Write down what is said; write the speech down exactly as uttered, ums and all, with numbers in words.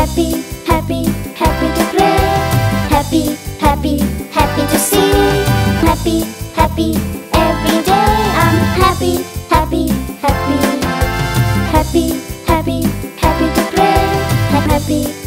happy, happy, happy to play. Happy, happy, happy to sing. Happy, happy, every day I'm happy, happy, happy. Happy, happy, happy to play. Happy.